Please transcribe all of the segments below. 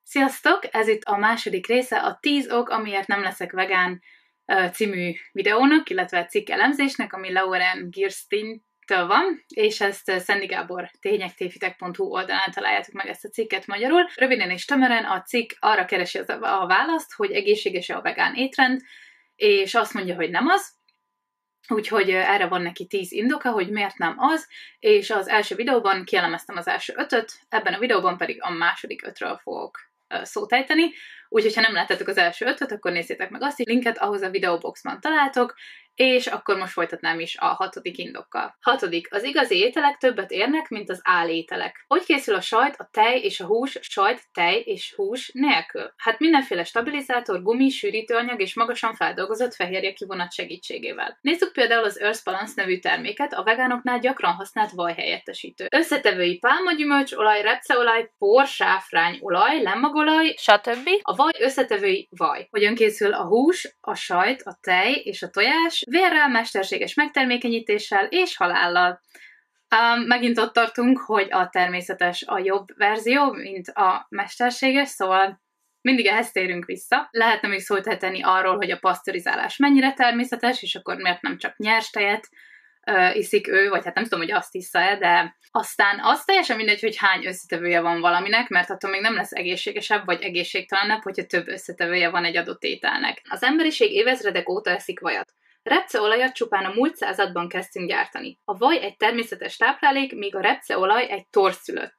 Sziasztok! Ez itt a második része a 10 ok, amiért nem leszek vegán című videónak, illetve cikk elemzésnek, ami Lauren Gerstin-től van, és ezt Szendi Gábor tényektévhitek.hu oldalán találjátok meg ezt a cikket magyarul. Röviden és tömören a cikk arra keresi a választ, hogy egészséges-e a vegán étrend, és azt mondja, hogy nem az. Úgyhogy erre van neki 10 indoka, hogy miért nem az, és az első videóban kielemeztem az első 5-öt, ebben a videóban pedig a második 5-ről fogok szót ejteni, úgyhogy ha nem láttátok az első 5-öt, akkor nézzétek meg azt is, linket ahhoz a videóboxban találtok, és akkor most folytatnám is a 6. indokkal. 6. Az igazi ételek többet érnek, mint az álételek. Hogy készül a sajt, a tej és a hús sajt, tej és hús nélkül? Hát mindenféle stabilizátor, gumi, sűrítőanyag és magasan feldolgozott fehérje kivonat segítségével. Nézzük például az Earth Balance nevű terméket, a vegánoknál gyakran használt vajhelyettesítő. Összetevői pálmagyümölcsolaj, repceolaj, por, sáfrányolaj, lemmagolaj, stb. A vaj összetevői vaj. Hogyan készül a hús, a sajt, a tej és a tojás? Vérrel, mesterséges megtermékenyítéssel és halállal. Megint ott tartunk, hogy a természetes a jobb verzió, mint a mesterséges, szóval mindig ehhez térünk vissza. Lehetne még szót tenni arról, hogy a pasztörizálás mennyire természetes, és akkor miért nem csak nyers tejet iszik ő, vagy hát nem tudom, hogy azt issza-e, de aztán az teljesen mindegy, hogy hány összetevője van valaminek, mert attól még nem lesz egészségesebb, vagy egészségtelenebb, hogyha több összetevője van egy adott ételnek. Az emberiség évezredek óta eszik vajat. Repceolajat csupán a múlt században kezdtünk gyártani. A vaj egy természetes táplálék, míg a repceolaj egy torszülött.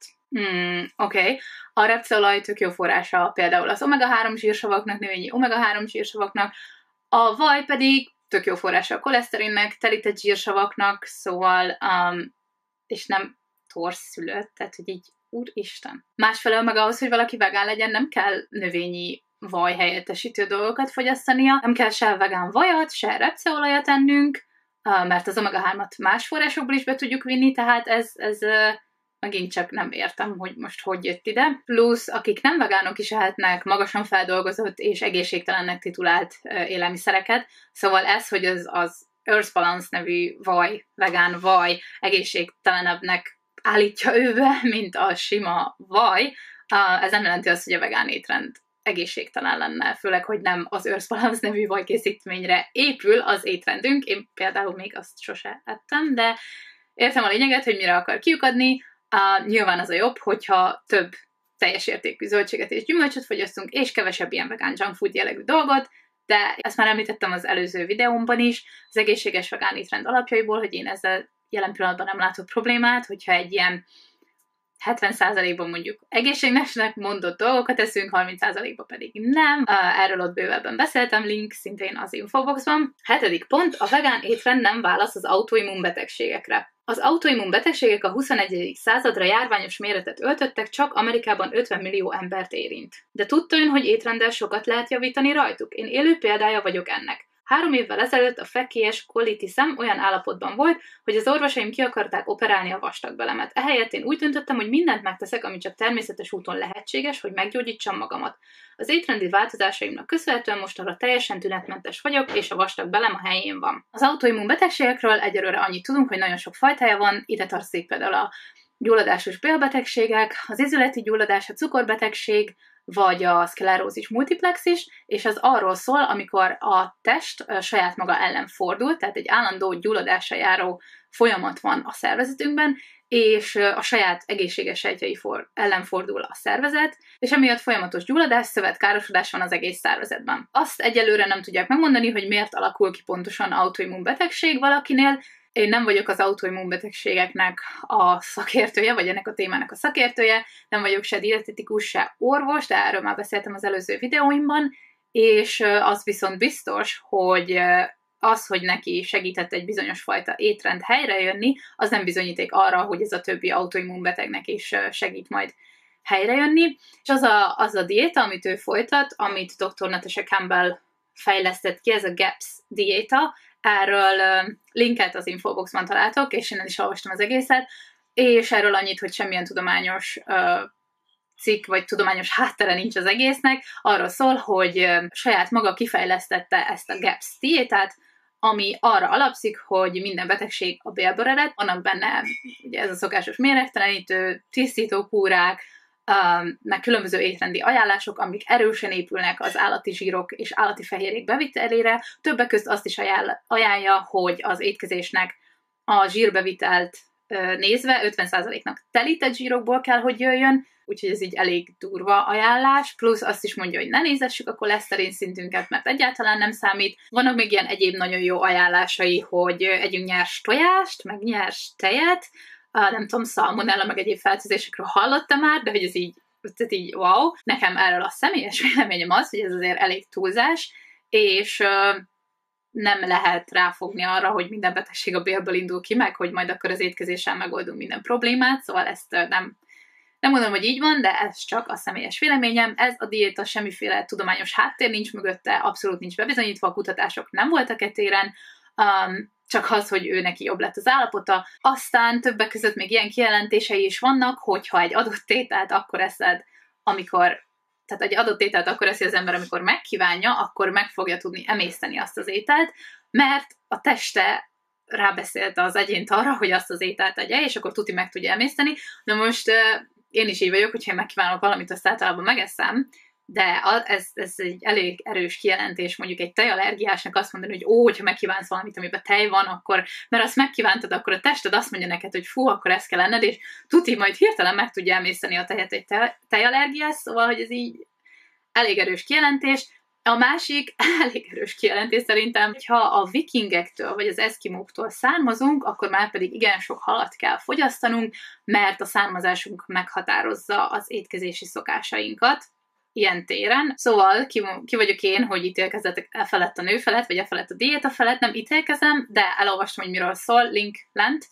Oké. A repceolaj tök jó forrása például az omega-3 zsírsavaknak, növényi omega-3 zsírsavaknak, a vaj pedig tök jó forrása a koleszterinnek, telített zsírsavaknak, szóval, és nem torszülött, tehát hogy így, úristen. Másfelől meg ahhoz, hogy valaki vegán legyen, nem kell növényi vaj helyettesítő dolgokat fogyasztania, nem kell se vegán vajat, se repceolajat ennünk, mert az omega-3-at más forrásokból is be tudjuk vinni, tehát ez megint csak nem értem, hogy most hogy jött ide. Plusz, akik nem vegánok is ehetnek magasan feldolgozott és egészségtelennek titulált élelmiszereket, szóval ez, hogy az Earth Balance nevű vaj, vegán vaj egészségtelenebbnek állítja őbe, mint a sima vaj, ez nem jelenti azt, hogy a vegán étrend egészségtelen lenne, főleg, hogy nem az Earth Balance nevű vajkészítményre épül az étrendünk. Én például még azt sose ettem, de értem a lényeget, hogy mire akar kiukadni. Nyilván az a jobb, hogyha több teljes értékű zöldséget és gyümölcsöt fogyasztunk, és kevesebb ilyen vegán junk food jellegű dolgot, de ezt már említettem az előző videómban is, az egészséges vegán étrend alapjaiból, hogy én ezzel jelen pillanatban nem látok problémát, hogyha egy ilyen 70%-ban mondjuk egészségesnek mondott dolgokat eszünk, 30%-ban pedig nem. Erről ott bővebben beszéltem, link szintén az infoboxban. 7. pont, a vegán étrend nem válasz az autoimmun betegségekre. Az autoimmun betegségek a 21. századra járványos méretet öltöttek, csak Amerikában 50 millió embert érint. De tudta ön, hogy étrenddel sokat lehet javítani rajtuk? Én élő példája vagyok ennek. 3 évvel ezelőtt a fekélyes kolitisem olyan állapotban volt, hogy az orvosaim ki akarták operálni a vastagbelemet. Ehelyett én úgy döntöttem, hogy mindent megteszek, ami csak természetes úton lehetséges, hogy meggyógyítsam magamat. Az étrendi változásaimnak köszönhetően mostanra teljesen tünetmentes vagyok, és a vastagbelem a helyén van. Az autoimmun betegségekről egyelőre annyit tudunk, hogy nagyon sok fajtája van, ide tartozik például a gyulladásos bélbetegségek, az izületi gyulladás, a cukorbetegség, vagy a szklerózis multiplex is, és ez arról szól, amikor a test saját maga ellen fordul, tehát egy állandó gyulladásra járó folyamat van a szervezetünkben, és a saját egészséges sejtjei ellen fordul a szervezet, és emiatt folyamatos gyulladás, szövetkárosodás van az egész szervezetben. Azt egyelőre nem tudják megmondani, hogy miért alakul ki pontosan autoimmun betegség valakinél. Én nem vagyok az autoimmun betegségeknek a szakértője, vagy ennek a témának a szakértője, nem vagyok se dietetikus, se orvos, de erről már beszéltem az előző videóimban, és az viszont biztos, hogy az, hogy neki segített egy bizonyos fajta étrend helyrejönni, az nem bizonyíték arra, hogy ez a többi autoimmun betegnek is segít majd helyrejönni. És az a diéta, amit ő folytat, amit dr. Natasha Campbell fejlesztett ki, ez a GAPS diéta, erről linket az infoboxban találtok, és innen is olvastam az egészet, és erről annyit, hogy semmilyen tudományos cikk vagy tudományos háttere nincs az egésznek, arról szól, hogy saját maga kifejlesztette ezt a GAPS diétát, ami arra alapszik, hogy minden betegség a bélből ered, vannak benne ugye ez a szokásos méregtelenítő, tisztítókúrák, meg különböző étrendi ajánlások, amik erősen épülnek az állati zsírok és állati fehérjék bevitelére. Többek közt azt is ajánlja, hogy az étkezésnek a zsírbevitelt nézve 50%-nak telített zsírokból kell, hogy jöjjön, úgyhogy ez így elég durva ajánlás, plusz azt is mondja, hogy ne nézessük a koleszterin szintünket, mert egyáltalán nem számít. Vannak még ilyen egyéb nagyon jó ajánlásai, hogy együnk nyers tojást, meg nyers tejet, nem tudom, szalmonella, meg egyéb fertőzésekről hallottam már, de hogy ez így, tehát így wow. Nekem erről a személyes véleményem az, hogy ez azért elég túlzás, és nem lehet ráfogni arra, hogy minden betegség a bélből indul ki, meg hogy majd akkor az étkezéssel megoldunk minden problémát, szóval ezt nem mondom, hogy így van, de ez csak a személyes véleményem. Ez a diéta semmiféle tudományos háttér nincs mögötte, abszolút nincs bebizonyítva, a kutatások nem voltak e téren, csak az, hogy ő neki jobb lett az állapota. Aztán többek között még ilyen kijelentései is vannak, hogyha egy adott tételt akkor eszed, tehát egy adott ételt akkor eszi az ember, amikor megkívánja, akkor meg fogja tudni emészteni azt az ételt, mert a teste rábeszélte az egyént arra, hogy azt az ételt egye, és akkor tuti meg tudja emészteni. Na most én is így vagyok, hogyha én megkívánok valamit, azt általában megeszem, de ez egy elég erős kijelentés, mondjuk egy tejallergiásnak azt mondani, hogy hogyha megkívánsz valamit, amiben tej van, akkor, mert azt megkívántad, akkor a tested azt mondja neked, hogy fú, akkor ezt kell enned, és tuti majd hirtelen meg tudja emészteni a tejet egy tejallergiás, szóval, hogy ez így elég erős kijelentés. A másik elég erős kijelentés szerintem, hogyha a vikingektől vagy az eszkimóktól származunk, akkor már pedig igen sok halat kell fogyasztanunk, mert a származásunk meghatározza az étkezési szokásainkat ilyen téren. Szóval ki vagyok én, hogy ítélkezzetek e felett a nő felett, vagy e felett a diéta felett, nem ítélkezem, de elolvastam, hogy miről szól, link lent.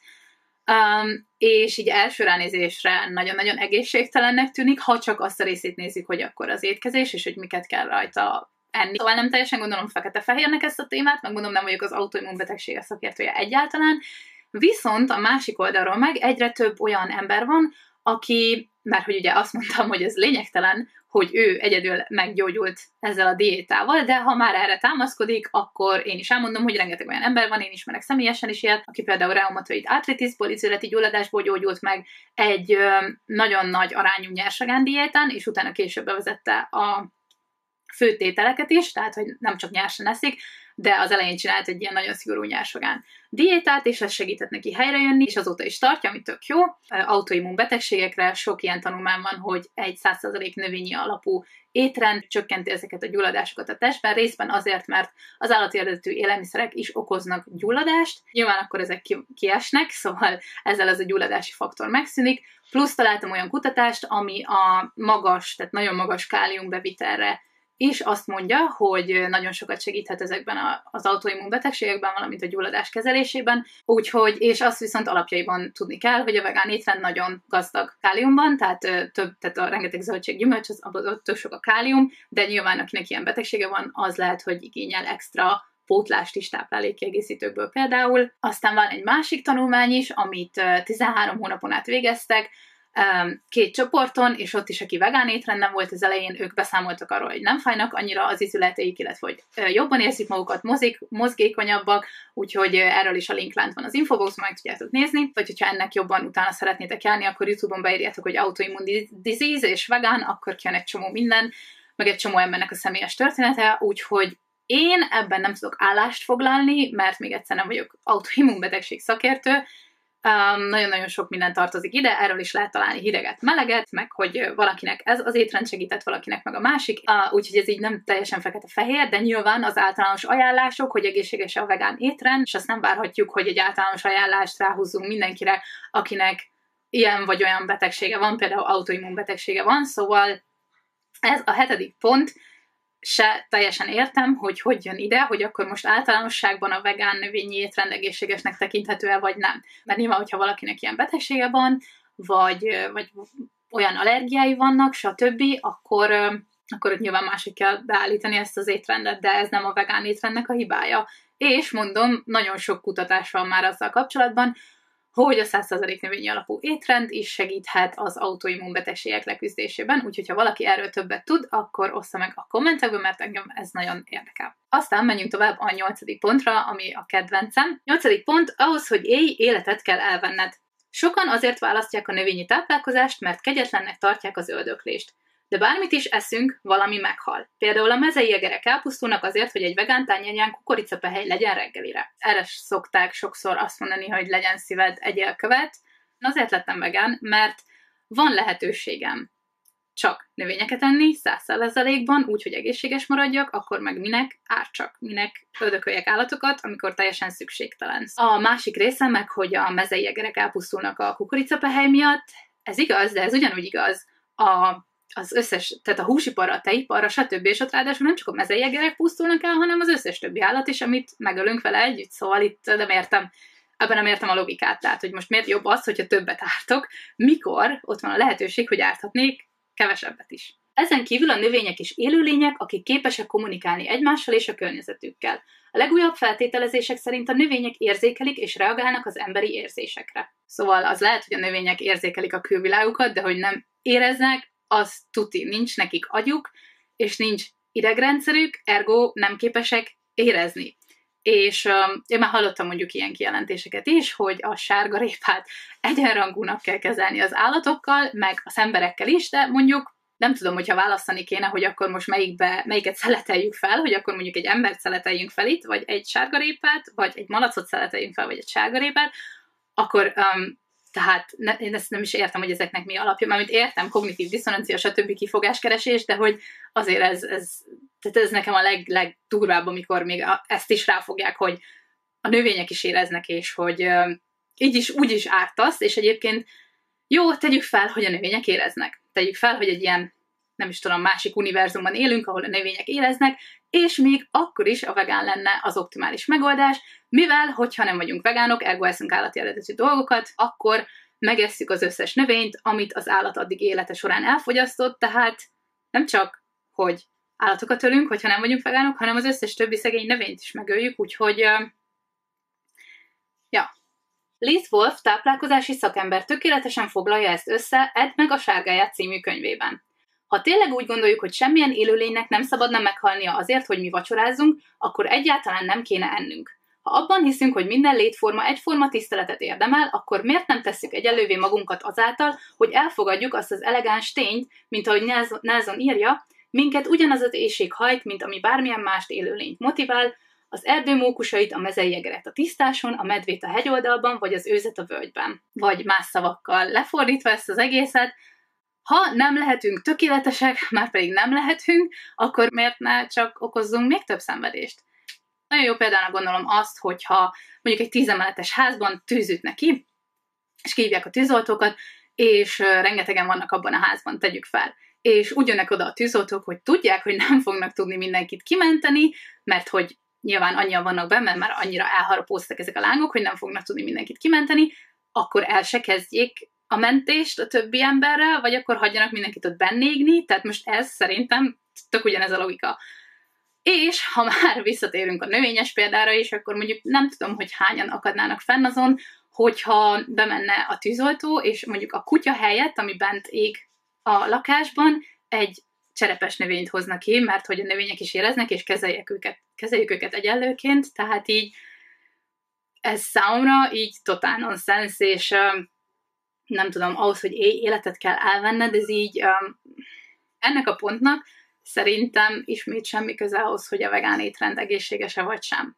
És így első ránézésre nagyon-nagyon egészségtelennek tűnik, ha csak azt a részét nézzük, hogy akkor az étkezés, és hogy miket kell rajta enni. Szóval nem teljesen gondolom fekete-fehérnek ezt a témát, megmondom, nem vagyok az autoimmunbetegsége szakértője egyáltalán, viszont a másik oldalról meg egyre több olyan ember van, aki, mert hogy ugye azt mondtam, hogy ez lényegtelen, hogy ő egyedül meggyógyult ezzel a diétával, de ha már erre támaszkodik, akkor én is elmondom, hogy rengeteg olyan ember van, én ismerek személyesen is ilyet, aki például reumatoid arthritisból, izületi gyulladásból gyógyult meg egy nagyon nagy arányú nyersagán diétán, és utána később bevezette a főtételeket is, tehát hogy nem csak nyersen eszik, de az elején csinált egy ilyen nagyon szigorú nyersagán diétát, és ez segített neki helyrejönni, és azóta is tartja, ami tök jó. Autoimmun betegségekre sok ilyen tanulmány van, hogy egy 100% növényi alapú étrend csökkenti ezeket a gyulladásokat a testben, részben azért, mert az állati eredetű élelmiszerek is okoznak gyulladást. Nyilván akkor ezek kiesnek, szóval ezzel ez a gyulladási faktor megszűnik. Plusz találtam olyan kutatást, ami a magas, tehát nagyon magas káliumbevitelre és azt mondja, hogy nagyon sokat segíthet ezekben az autoimmun betegségekben, valamint a gyulladás kezelésében, úgyhogy, és azt viszont alapjaiban tudni kell, hogy a vegán étrend nagyon gazdag káliumban, tehát a rengeteg zöldség, gyümölcs, abban tök sok a kálium, de nyilván akinek ilyen betegsége van, az lehet, hogy igényel extra pótlást is táplálékkiegészítőkből például. Aztán van egy másik tanulmány is, amit 13 hónapon át végeztek, 2 csoporton, és ott is, aki vegán étrenden volt az elején, ők beszámoltak arról, hogy nem fájnak annyira az izületeik, illetve hogy jobban érzik magukat, mozgékonyabbak, úgyhogy erről is a link lent van az infoboxban, meg tudjátok nézni, vagy hogyha ennek jobban utána szeretnétek járni, akkor YouTube-on beírjátok, hogy autoimmune disease és vegán, akkor kijön egy csomó minden, meg egy csomó embernek a személyes története, úgyhogy én ebben nem tudok állást foglalni, mert még egyszer nem vagyok autoimmunbetegség szakértő, nagyon-nagyon sok minden tartozik ide, erről is lehet találni hideget, meleget, meg hogy valakinek ez az étrend segített, valakinek meg a másik, úgyhogy ez így nem teljesen fekete-fehér, de nyilván az általános ajánlások, hogy egészséges a vegán étrend, és azt nem várhatjuk, hogy egy általános ajánlást ráhúzzunk mindenkire, akinek ilyen vagy olyan betegsége van, például autoimmun betegsége van, szóval ez a 7. pont, se teljesen értem, hogy jön ide, hogy akkor most általánosságban a vegán növényi étrend egészségesnek tekinthető-e, vagy nem. Mert nyilván, hogyha valakinek ilyen betegsége van, vagy olyan allergiái vannak, stb., akkor ott nyilván máshogy kell beállítani ezt az étrendet, de ez nem a vegán étrendnek a hibája. És mondom, nagyon sok kutatás van már azzal kapcsolatban, hogy a 100% növényi alapú étrend is segíthet az autoimmunbetegségek leküzdésében, úgyhogy ha valaki erről többet tud, akkor ossza meg a kommentekben, mert engem ez nagyon érdekel. Aztán menjünk tovább a 8. pontra, ami a kedvencem. 8. pont, ahhoz, hogy élj, életet kell elvenned. Sokan azért választják a növényi táplálkozást, mert kegyetlennek tartják az öldöklést. De bármit is eszünk, valami meghal. Például a mezei egerek elpusztulnak azért, hogy egy vegán tányérján kukoricapehely legyen reggelire. Erre szokták sokszor azt mondani, hogy legyen szíved, egyél követ. Azért lettem vegán, mert van lehetőségem csak növényeket enni, 100%-ban, úgy, hogy egészséges maradjak, akkor meg minek ártsak, minek öldököljek állatokat, amikor teljesen szükségtelen. A másik része meg, hogy a mezei egerek elpusztulnak a kukoricapehely miatt. Ez igaz, de ez ugyanúgy igaz az összes, tehát a húsiparra, a tejiparra, stb. És ott ráadásul nem csak a mezei egerek pusztulnak el, hanem az összes többi állat is, amit megölünk vele együtt. Szóval itt ebben nem értem a logikát, tehát hogy most miért jobb az, hogyha többet ártok, mikor ott van a lehetőség, hogy árthatnék kevesebbet is. Ezen kívül a növények is élőlények, akik képesek kommunikálni egymással és a környezetükkel. A legújabb feltételezések szerint a növények érzékelik és reagálnak az emberi érzésekre. Szóval az lehet, hogy a növények érzékelik a külvilágukat, de hogy nem éreznek, az tuti, nincs nekik agyuk, és nincs idegrendszerük, ergo nem képesek érezni. És én már hallottam mondjuk ilyen kijelentéseket is, hogy a sárgarépát egyenrangúnak kell kezelni az állatokkal, meg az emberekkel is, de mondjuk nem tudom, hogyha választani kéne, hogy akkor most melyiket szeleteljük fel, hogy akkor mondjuk egy embert szeleteljünk fel itt, vagy egy sárgarépát, vagy egy malacot szeleteljünk fel, vagy egy sárgarépát, akkor tehát én ezt nem is értem, hogy ezeknek mi alapja, mármint értem, kognitív diszonancia, stb. Kifogáskeresés, de hogy azért ez nekem a legdurvább, amikor még ezt is ráfogják, hogy a növények is éreznek, és hogy így is, úgy is ártasz, és egyébként jó, tegyük fel, hogy a növények éreznek. Tegyük fel, hogy egy ilyen, nem is tudom, másik univerzumban élünk, ahol a növények éreznek, és még akkor is a vegán lenne az optimális megoldás, mivel, hogyha nem vagyunk vegánok, ergo eszünk állati eredetű dolgokat, akkor megesszük az összes növényt, amit az állat addig élete során elfogyasztott, tehát nem csak, hogy állatokat ölünk, hogyha nem vagyunk vegánok, hanem az összes többi szegény növényt is megöljük, úgyhogy ja. Liz Wolf táplálkozási szakember tökéletesen foglalja ezt össze Edd meg a sárgáját című könyvében. Ha tényleg úgy gondoljuk, hogy semmilyen élőlénynek nem szabadna meghalnia azért, hogy mi vacsorázzunk, akkor egyáltalán nem kéne ennünk. Ha abban hiszünk, hogy minden létforma egyforma tiszteletet érdemel, akkor miért nem tesszük egyenlővé magunkat azáltal, hogy elfogadjuk azt az elegáns tényt, mint ahogy Nelson írja, minket ugyanaz az éhség hajt, mint ami bármilyen mást élőlényt motivál, az erdő mókusait, a mezei egeret a tisztáson, a medvét a hegyoldalban, vagy az őzet a völgyben. Vagy más szavakkal lefordítva ezt az egészet, ha nem lehetünk tökéletesek, már pedig nem lehetünk, akkor miért ne csak okozzunk még több szenvedést? Nagyon jó például gondolom azt, hogyha mondjuk egy 10 emeletes házban tűz üt neki, és kihívják a tűzoltókat, és rengetegen vannak abban a házban, tegyük fel. És úgy jönnek oda a tűzoltók, hogy tudják, hogy nem fognak tudni mindenkit kimenteni, mert hogy nyilván annyian vannak benne, mert már annyira elharapóztak ezek a lángok, hogy nem fognak tudni mindenkit kimenteni, akkor el se kezdjék a mentést a többi emberrel, vagy akkor hagyjanak mindenkit ott bennégni, tehát most ez szerintem tök ugyanez a logika. És ha már visszatérünk a növényes példára is, akkor mondjuk nem tudom, hogy hányan akadnának fenn azon, hogyha bemenne a tűzoltó, és mondjuk a kutya helyett, ami bent ég a lakásban, egy cserepes növényt hoznak ki, mert hogy a növények is éreznek, és kezeljük őket egyenlőként, tehát így ez számomra így totál nonsens, és nem tudom, ahhoz, hogy életet kell elvenned, ez így ennek a pontnak szerintem ismét semmi köze ahhoz, hogy a vegán étrend egészséges-e vagy sem.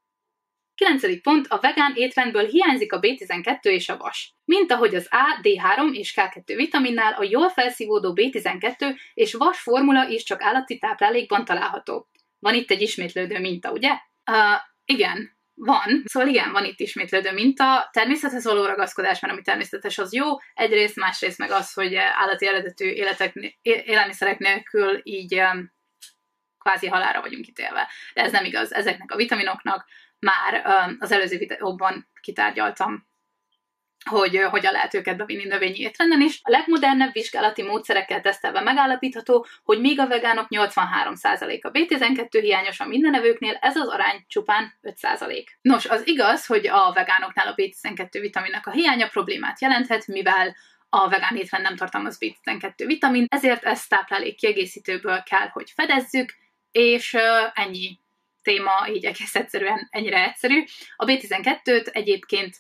9. pont, a vegán étrendből hiányzik a B12 és a vas. Mint ahogy az A, D3 és K2 vitaminnál a jól felszívódó B12 és vas formula is csak állati táplálékban található. Van itt egy ismétlődő minta, ugye? Igen, van. Szóval igen, van itt ismétlődő minta. Természethez való ragaszkodás, mert ami természetes, az jó. Egyrészt, másrészt meg az, hogy állati eredetű élelmiszerek nélkül így kvázi halálra vagyunk ítélve. De ez nem igaz. Ezeknek a vitaminoknak már az előző videóban kitárgyaltam, hogy hogyan lehet őket bevinni növényi étrenden is. A legmodernebb vizsgálati módszerekkel tesztelve megállapítható, hogy míg a vegánok 83%-a B12 hiányos a mindenevőknél, ez az arány csupán 5%. Nos, az igaz, hogy a vegánoknál a B12 vitaminnak a hiánya problémát jelenthet, mivel a vegán étrend nem tartalmaz B12 vitamin, ezért ezt táplálék kiegészítőből kell, hogy fedezzük, és ennyi téma így egész egyszerűen ennyire egyszerű. A B12-t egyébként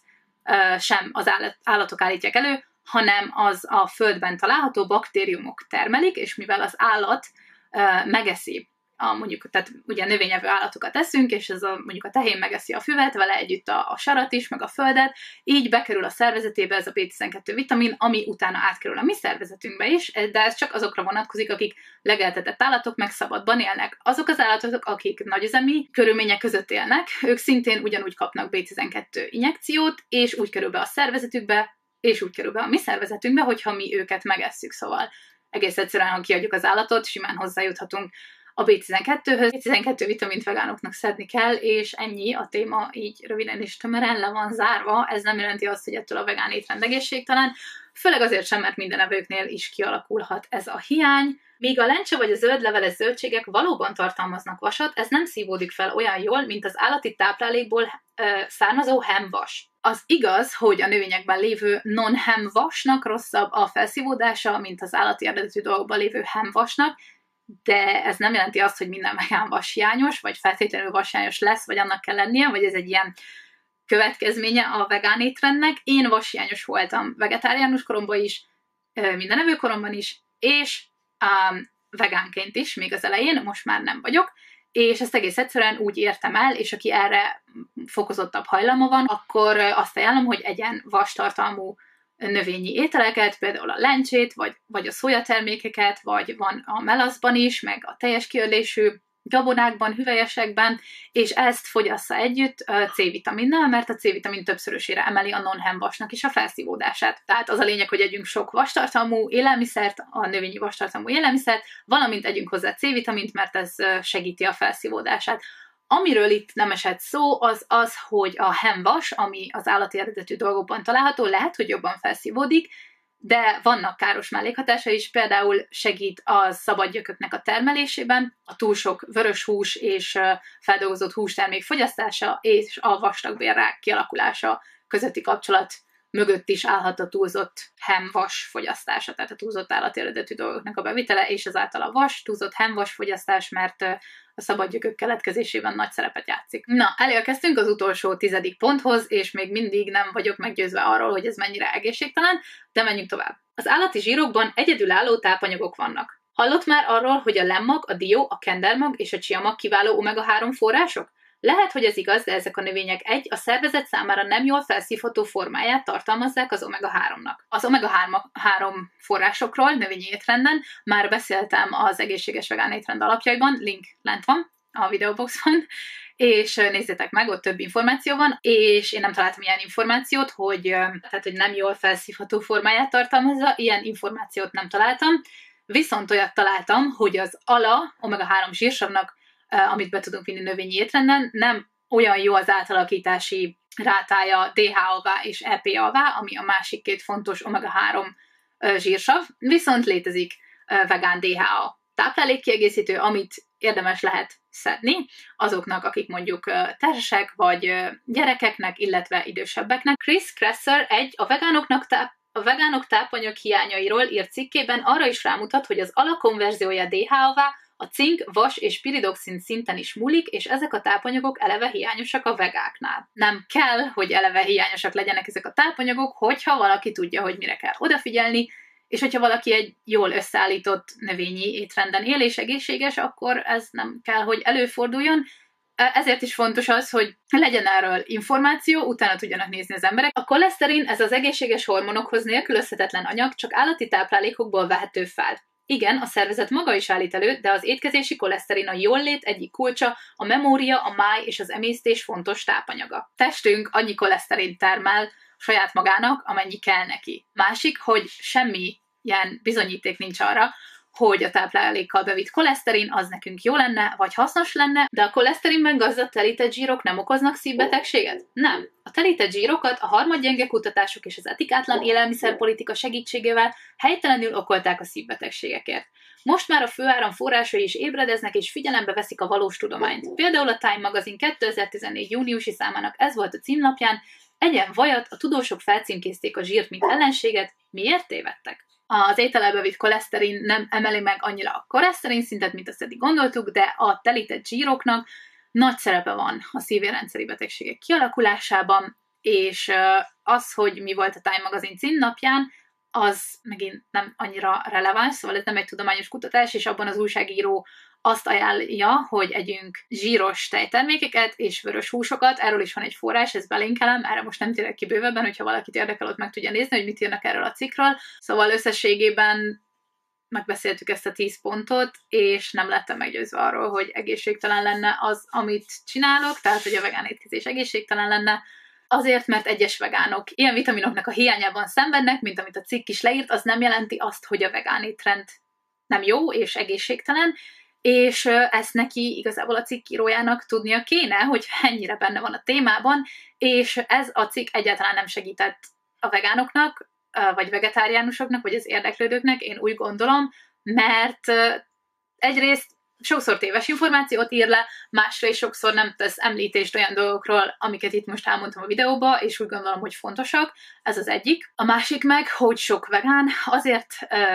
sem az állatok állítják elő, hanem az a földben található baktériumok termelik, és mivel az állat megeszi mondjuk, tehát ugye növényevő állatokat eszünk, és ez mondjuk a tehén megeszi a füvet, vele együtt a sarat is, meg a földet, így bekerül a szervezetébe ez a B12 vitamin, ami utána átkerül a mi szervezetünkbe is, de ez csak azokra vonatkozik, akik legeltetett állatok, meg szabadban élnek. Azok az állatok, akik nagyüzemi körülmények között élnek, ők szintén ugyanúgy kapnak B12 injekciót, és úgy kerül be a szervezetükbe, és úgy kerül be a mi szervezetünkbe, hogyha mi őket megesszük, szóval egész egyszerűen, ha kiadjuk az állatot, simán hozzájuthatunk a B12-höz. B12 vitamint vegánoknak szedni kell, és ennyi, a téma így röviden és tömören le van zárva. Ez nem jelenti azt, hogy ettől a vegán étrend egészségtelen, főleg azért sem, mert minden evőknél is kialakulhat ez a hiány. Míg a lencse vagy a zöld leveles zöldségek valóban tartalmaznak vasat, ez nem szívódik fel olyan jól, mint az állati táplálékból származó hemvas. Az igaz, hogy a növényekben lévő non-hemvasnak rosszabb a felszívódása, mint az állati eredetű dolgokban lévő hemvasnak, de ez nem jelenti azt, hogy minden vegán vashiányos, vagy feltétlenül vashiányos lesz, vagy annak kell lennie, vagy ez egy ilyen következménye a vegán étrendnek. Én vashiányos voltam vegetáriánus koromban is, minden evőkoromban is, és vegánként is, még az elején, most már nem vagyok, és ezt egész egyszerűen úgy értem el, és aki erre fokozottabb hajlama van, akkor azt ajánlom, hogy egyen vastartalmú növényi ételeket, például a lencsét, vagy a szójatermékeket, vagy van a melaszban is, meg a teljes kiörlésű gabonákban, hüvelyesekben, és ezt fogyassza együtt C-vitaminnal, mert a C-vitamin többszörösére emeli a non-hemvasnak is a felszívódását. Tehát az a lényeg, hogy együnk sok vastartalmú élelmiszert, a növényi vastartalmú élelmiszert, valamint együnk hozzá C-vitamint, mert ez segíti a felszívódását. Amiről itt nem esett szó, az, hogy a hemvas, ami az állati eredetű dolgokban található, lehet, hogy jobban felszívódik, de vannak káros mellékhatása is, például segít a szabadgyököknek a termelésében, a túl sok vörös hús és feldolgozott hústermék fogyasztása és a vastagbélrák kialakulása közötti kapcsolat mögött is állhat a túlzott hemvas fogyasztása, tehát a túlzott állati eredetű dolgoknak a bevitele, és ezáltal a túlzott hemvas fogyasztás, mert a szabadgyökök keletkezésében nagy szerepet játszik. Na, elérkeztünk az utolsó 10. ponthoz, és még mindig nem vagyok meggyőzve arról, hogy ez mennyire egészségtelen, de menjünk tovább. Az állati zsírokban egyedülálló tápanyagok vannak. Hallott már arról, hogy a lemmag, a dió, a kendermag és a csiamag kiváló omega-3 források? Lehet, hogy ez igaz, de ezek a növények a szervezet számára nem jól felszívható formáját tartalmazzák az omega-3-nak. Az omega-3 forrásokról növényi étrenden már beszéltem az egészséges vegán étrend alapjaiban, link lent van a videóboxban, és nézzétek meg, ott több információ van, és én nem találtam ilyen információt, hogy nem jól felszívható formáját tartalmazza, ilyen információt nem találtam, viszont olyat találtam, hogy az ALA, omega-3 zsírsavnak, amit be tudunk vinni növényi étrenden, nem olyan jó az átalakítási rátája DHA-vá és EPA-vá, ami a másik két fontos omega-3 zsírsav, viszont létezik vegán DHA táplálékkiegészítő, amit érdemes lehet szedni azoknak, akik mondjuk terhesek, vagy gyerekeknek, illetve idősebbeknek. Chris Kresser a vegánok tápanyag hiányairól írt cikkében arra is rámutat, hogy az alakonverziója DHA-vá a cink, vas és piridoxin szinten is múlik, és ezek a tápanyagok eleve hiányosak a vegáknál. Nem kell, hogy eleve hiányosak legyenek ezek a tápanyagok, hogyha valaki tudja, hogy mire kell odafigyelni, és hogyha valaki egy jól összeállított növényi étrenden él és egészséges, akkor ez nem kell, hogy előforduljon. Ezért is fontos az, hogy legyen erről információ, utána tudjanak nézni az emberek. A koleszterin, ez az egészséges hormonokhoz nélkülözhetetlen anyag, csak állati táplálékokból vehető fel. Igen, a szervezet maga is állít elő, de az étkezési koleszterin a jólét egyik kulcsa, a memória, a máj és az emésztés fontos tápanyaga. Testünk annyi koleszterin termel saját magának, amennyi kell neki. Másik, hogy semmi ilyen bizonyíték nincs arra, hogy a táplálékkal bevitt koleszterin az nekünk jó lenne, vagy hasznos lenne, de a koleszterinben gazdag telített zsírok nem okoznak szívbetegséget? Nem. A telített zsírokat a harmadgyenge kutatások és az etikátlan élelmiszerpolitika segítségével helytelenül okolták a szívbetegségekért. Most már a főáram forrásai is ébredeznek és figyelembe veszik a valós tudományt. Például a Time magazin 2014. júniusi számának ez volt a címlapján: egyen vajat, a tudósok felcímkézték a zsírt, mint ellenséget, miért tévedtek? Az ételbe vitt koleszterin nem emeli meg annyira a koleszterin szintet, mint azt eddig gondoltuk, de a telített zsíroknak nagy szerepe van a szívérendszeri betegségek kialakulásában, és az, hogy mi volt a Time magazin címnapján, az megint nem annyira releváns, szóval ez nem egy tudományos kutatás, és abban az újságíró azt ajánlja, hogy együnk zsíros tejtermékeket és vörös húsokat, erről is van egy forrás, ezt belinkelem, erre most nem térek ki bővebben, hogyha valakit érdekel, ott meg tudja nézni, hogy mit írnak erről a cikkről. Szóval összességében megbeszéltük ezt a 10 pontot, és nem lettem meggyőzve arról, hogy egészségtelen lenne az, amit csinálok, tehát hogy a vegán étkezés egészségtelen lenne, azért, mert egyes vegánok ilyen vitaminoknak a hiányában szenvednek, mint amit a cikk is leírt, az nem jelenti azt, hogy a vegán étrend nem jó és egészségtelen, és ezt neki igazából a cikkírójának tudnia kéne, hogy ennyire benne van a témában, és ez a cikk egyáltalán nem segített a vegánoknak, vagy vegetáriánusoknak, vagy az érdeklődőknek, én úgy gondolom, mert egyrészt sokszor téves információt ír le, másra is sokszor nem tesz említést olyan dolgokról, amiket itt most elmondtam a videóba, és úgy gondolom, hogy fontosak. Ez az egyik. A másik meg, hogy sok vegán azért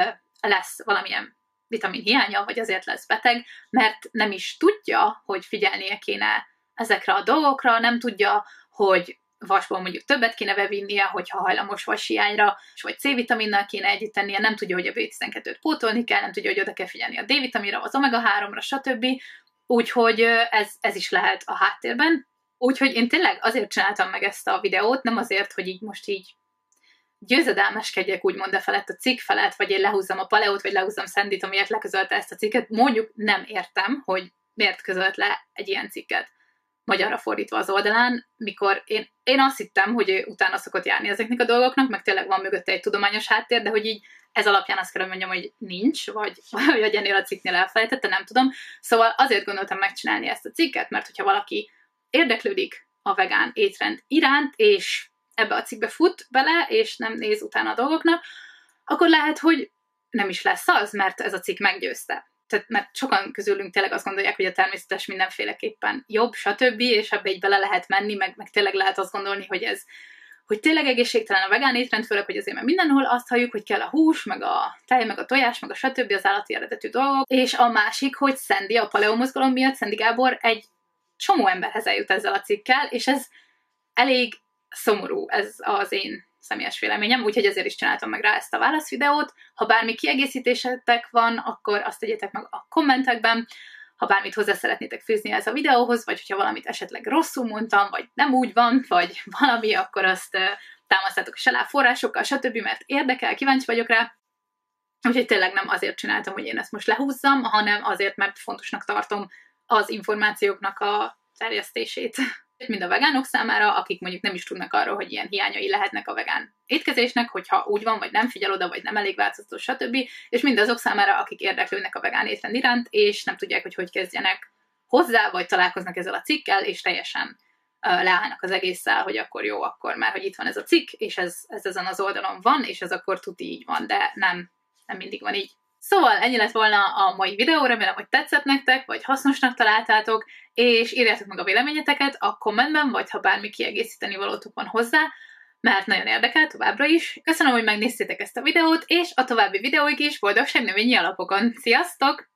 lesz valamilyen vitamin hiánya, vagy azért lesz beteg, mert nem is tudja, hogy figyelnie kéne ezekre a dolgokra, nem tudja, hogy vasból mondjuk többet kéne bevinnie, hogyha hajlamos vashiányra, vagy C-vitaminnal kéne együtt tennie, nem tudja, hogy a B12-t pótolni kell, nem tudja, hogy oda kell figyelni a D-vitaminra, az omega-3-ra, stb. Úgyhogy ez is lehet a háttérben. Úgyhogy én tényleg azért csináltam meg ezt a videót, nem azért, hogy így most így győzedelmeskedjek úgymond felett a cikk felett, vagy én lehúzzam a Paleót, vagy lehúzzam Sandit, amiért leközölte ezt a cikket. Mondjuk nem értem, hogy miért közölt le egy ilyen cikket magyarra fordítva az oldalán, mikor én azt hittem, hogy utána szokott járni ezeknek a dolgoknak, meg tényleg van mögötte egy tudományos háttér, de hogy így ez alapján azt kell, hogy mondjam, hogy nincs, vagy ennél a cikknél elfelejtette, nem tudom. Szóval azért gondoltam megcsinálni ezt a cikket, mert hogyha valaki érdeklődik a vegán étrend iránt, és ebbe a cikkbe fut bele, és nem néz utána a dolgoknak, akkor lehet, hogy nem is lesz az, mert ez a cikk meggyőzte. Tehát, mert sokan közülünk tényleg azt gondolják, hogy a természetes mindenféleképpen jobb, stb., és ebbe így bele lehet menni, meg tényleg lehet azt gondolni, hogy tényleg egészségtelen a vegán étrend, főleg, hogy azért mert mindenhol azt halljuk, hogy kell a hús, meg a tej, meg a tojás, meg a stb., az állati eredetű dolgok. És a másik, hogy Sandy, a paleomozgalom miatt Sandy Gábor egy csomó emberhez eljut ezzel a cikkel, és ez elég szomorú, ez az én személyes véleményem, úgyhogy ezért is csináltam meg rá ezt a válaszvideót. Ha bármi kiegészítésetek van, akkor azt tegyétek meg a kommentekben. Ha bármit hozzá szeretnétek fűzni ez a videóhoz, vagy hogyha valamit esetleg rosszul mondtam, vagy nem úgy van, vagy valami, akkor azt támasztátok is alá forrásokkal, stb., mert érdekel, kíváncsi vagyok rá. Úgyhogy tényleg nem azért csináltam, hogy én ezt most lehúzzam, hanem azért, mert fontosnak tartom az információknak a terjesztését. Mind a vegánok számára, akik mondjuk nem is tudnak arról, hogy ilyen hiányai lehetnek a vegán étkezésnek, hogyha úgy van, vagy nem figyel oda, vagy nem elég változtató, stb. És mindazok számára, akik érdeklődnek a vegán étrend iránt, és nem tudják, hogy kezdjenek hozzá, vagy találkoznak ezzel a cikkel, és teljesen leállnak az egésszel, hogy akkor jó, akkor már, hogy itt van ez a cikk, és ez ezen az oldalon van, és ez akkor tuti így van, de nem mindig van így. Szóval ennyi lett volna a mai videó, remélem, hogy tetszett nektek, vagy hasznosnak találtátok, és írjátok meg a véleményeteket a kommentben, vagy ha bármi kiegészíteni valótok van hozzá, mert nagyon érdekel továbbra is. Köszönöm, hogy megnéztétek ezt a videót, és a további videóig is boldogság növényi alapokon. Sziasztok!